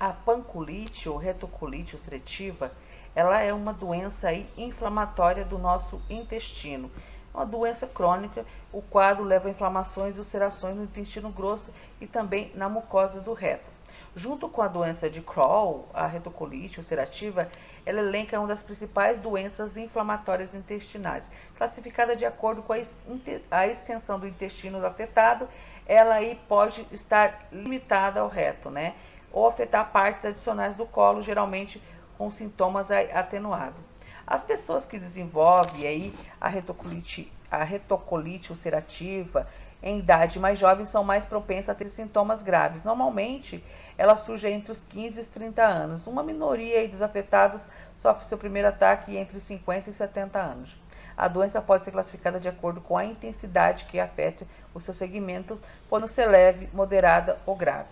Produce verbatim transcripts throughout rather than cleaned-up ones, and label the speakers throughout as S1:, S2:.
S1: A pancolite ou retocolite ulcerativa, ela é uma doença aí inflamatória do nosso intestino. Uma doença crônica, o quadro leva a inflamações e ulcerações no intestino grosso e também na mucosa do reto. Junto com a doença de Crohn, a retocolite ulcerativa, ela elenca uma das principais doenças inflamatórias intestinais. Classificada de acordo com a extensão do intestino afetado, ela aí pode estar limitada ao reto, né? Ou afetar partes adicionais do colo, geralmente com sintomas atenuados. As pessoas que desenvolvem aí a retocolite, a retocolite ulcerativa em idade mais jovem são mais propensas a ter sintomas graves. Normalmente, ela surge entre os quinze e os trinta anos. Uma minoria dos afetados sofre seu primeiro ataque entre cinquenta e setenta anos. A doença pode ser classificada de acordo com a intensidade que afeta o seu segmento, podendo ser leve, moderada ou grave.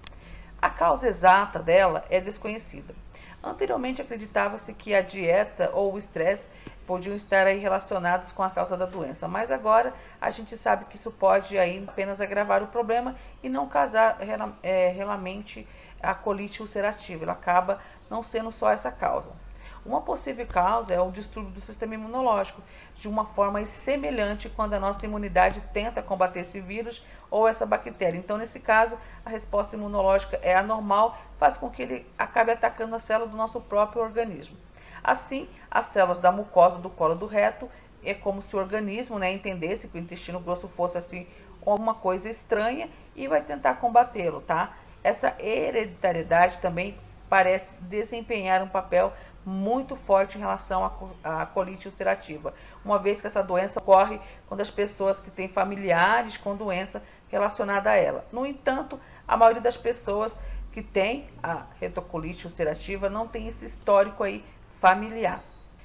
S1: A causa exata dela é desconhecida. Anteriormente acreditava-se que a dieta ou o estresse podiam estar aí relacionados com a causa da doença, mas agora a gente sabe que isso pode aí apenas agravar o problema e não causar é, realmente a colite ulcerativa. Ela acaba não sendo só essa causa. Uma possível causa é o distúrbio do sistema imunológico, de uma forma semelhante quando a nossa imunidade tenta combater esse vírus ou essa bactéria. Então, nesse caso, a resposta imunológica é anormal, faz com que ele acabe atacando as células do nosso próprio organismo. Assim, as células da mucosa do colo do reto, é como se o organismo, né, entendesse que o intestino grosso fosse assim alguma coisa estranha e vai tentar combatê-lo, tá? Essa hereditariedade também parece desempenhar um papel muito forte em relação à colite ulcerativa, uma vez que essa doença ocorre quando as pessoas que têm familiares com doença relacionada a ela. No entanto, a maioria das pessoas que tem a retocolite ulcerativa não tem esse histórico aí familiar.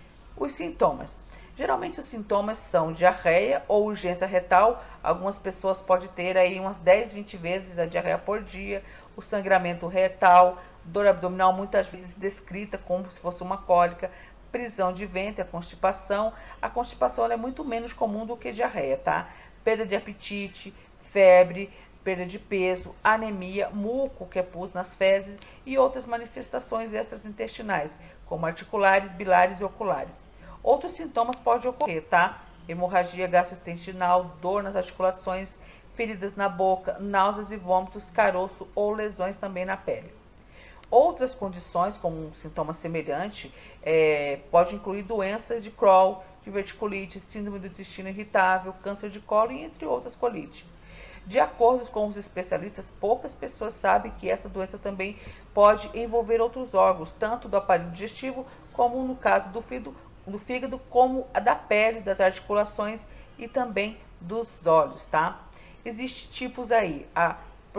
S1: Os sintomas. Geralmente os sintomas são diarreia ou urgência retal. Algumas pessoas podem ter aí umas dez, vinte vezes a diarreia por dia, o sangramento retal, dor abdominal muitas vezes descrita como se fosse uma cólica, prisão de ventre, a constipação. A constipação ela é muito menos comum do que diarreia, tá? Perda de apetite, febre, perda de peso, anemia, muco, que é pus nas fezes e outras manifestações extraintestinais, como articulares, bilares e oculares. Outros sintomas podem ocorrer, tá? Hemorragia gastrointestinal, dor nas articulações, feridas na boca, náuseas e vômitos, caroço ou lesões também na pele. Outras condições, como um sintoma semelhante, é, pode incluir doenças de Crohn, diverticulite, síndrome do intestino irritável, câncer de colo e entre outras colites. De acordo com os especialistas, poucas pessoas sabem que essa doença também pode envolver outros órgãos, tanto do aparelho digestivo, como no caso do fígado, do fígado como a da pele, das articulações e também dos olhos, tá? Existem tipos aí, a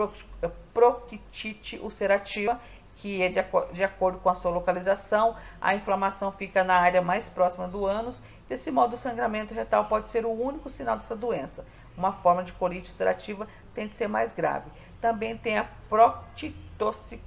S1: proctite ulcerativa, que é de, de acordo com a sua localização, a inflamação fica na área mais próxima do ânus. Desse modo, o sangramento retal pode ser o único sinal dessa doença. Uma forma de colite ulcerativa tende a ser mais grave. Também tem a proctitocimoidite.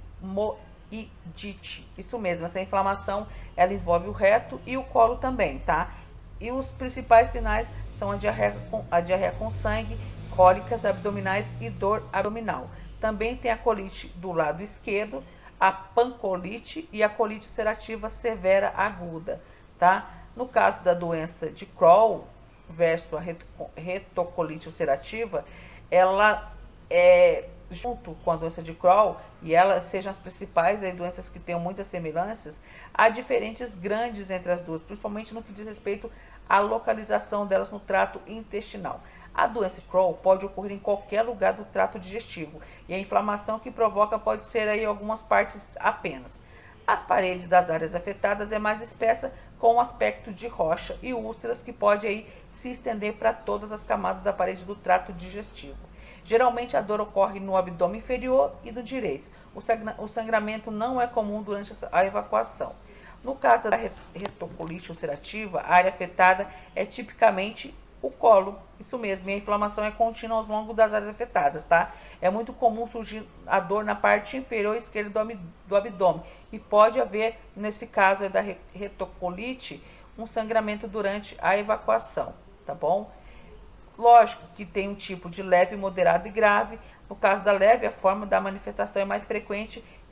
S1: Isso mesmo, essa inflamação, ela envolve o reto e o colo também, tá? E os principais sinais são a diarreia com, a diarreia com sangue, cólicas abdominais e dor abdominal. Também tem a colite do lado esquerdo, a pancolite e a colite ulcerativa severa aguda, tá? No caso da doença de Crohn versus a retocolite ulcerativa, ela é, junto com a doença de Crohn, e elas sejam as principais aí, doenças que tenham muitas semelhanças, há diferentes grandes entre as duas, principalmente no que diz respeito à localização delas no trato intestinal. A doença de Crohn pode ocorrer em qualquer lugar do trato digestivo e a inflamação que provoca pode ser aí algumas partes apenas. As paredes das áreas afetadas é mais espessa, com um aspecto de rocha e úlceras que pode aí se estender para todas as camadas da parede do trato digestivo. Geralmente a dor ocorre no abdômen inferior e no direito. O sangramento não é comum durante a evacuação. No caso da retocolite ulcerativa, a área afetada é tipicamente o colo, isso mesmo, e a inflamação é contínua ao longo das áreas afetadas, tá? É muito comum surgir a dor na parte inferior esquerda do abdômen e pode haver, nesse caso da retocolite, um sangramento durante a evacuação, tá bom? Lógico que tem um tipo de leve, moderado e grave. No caso da leve, a forma da manifestação é mais frequente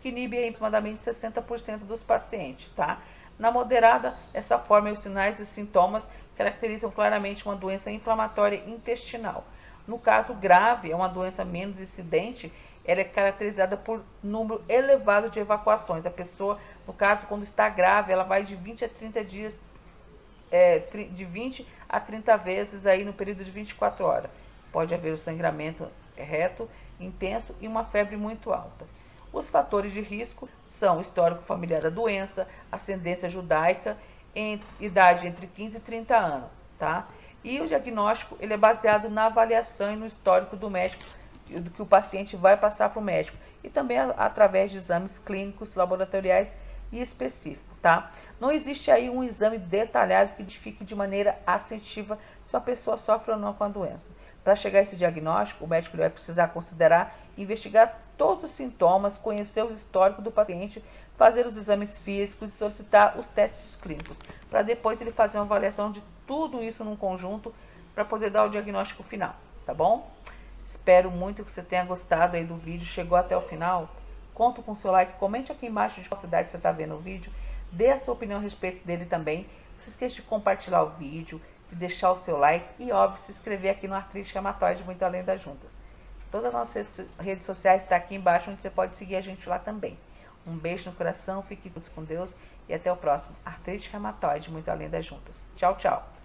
S1: que inibe aí aproximadamente sessenta por cento dos pacientes, tá? Na moderada, essa forma e os sinais e sintomas caracterizam claramente uma doença inflamatória intestinal. No caso grave, é uma doença menos incidente, ela é caracterizada por número elevado de evacuações. A pessoa, no caso, quando está grave, ela vai de vinte a trinta dias, é, de vinte a trinta vezes aí no período de vinte e quatro horas. Pode haver o sangramento reto, intenso e uma febre muito alta. Os fatores de risco são histórico familiar da doença, ascendência judaica, entre, idade entre quinze e trinta anos, tá? E o diagnóstico, ele é baseado na avaliação e no histórico do médico, do que o paciente vai passar para o médico, e também a, através de exames clínicos, laboratoriais e específicos, tá? Não existe aí um exame detalhado que identifique de maneira assertiva se uma pessoa sofre ou não com a doença. Para chegar a esse diagnóstico, o médico vai precisar considerar, investigar todos os sintomas, conhecer o histórico do paciente, fazer os exames físicos e solicitar os testes clínicos, para depois ele fazer uma avaliação de tudo isso num conjunto para poder dar o diagnóstico final, tá bom? Espero muito que você tenha gostado aí do vídeo, chegou até o final. Conto com o seu like, comente aqui embaixo de qual cidade você está vendo o vídeo, dê a sua opinião a respeito dele também. Não se esqueça de compartilhar o vídeo, de deixar o seu like e, óbvio, se inscrever aqui no Artrite Reumatoide Muito Além das Juntas. Todas as nossas redes sociais estão aqui embaixo, onde você pode seguir a gente lá também. Um beijo no coração, fique todos com Deus e até o próximo Artrite Reumatoide Muito Além das Juntas. Tchau, tchau!